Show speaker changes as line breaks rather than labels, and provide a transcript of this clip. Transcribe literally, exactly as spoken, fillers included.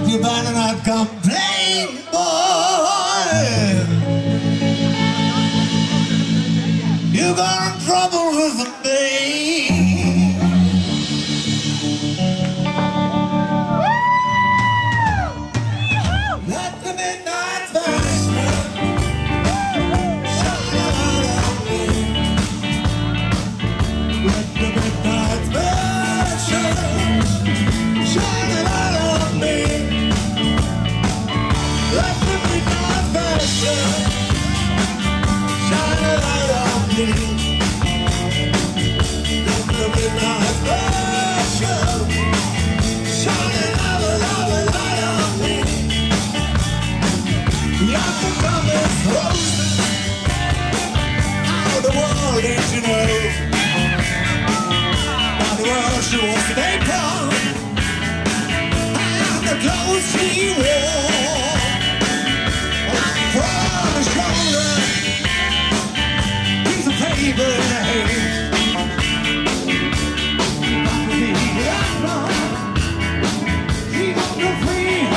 You better not complain, boy. You got in trouble with me. Let the midnight flash shine out on me. Let the midnight flash shine out on me. Let the midnight flash shine a light on me. Let the midnight flash shine another, another light on me. Like the dumbest roses out of the world, ain't you know? Now the world she wants to take on, and the clothes she wore. From the shoulder, piece of paper in her hand. But the outlaw, he won't go free.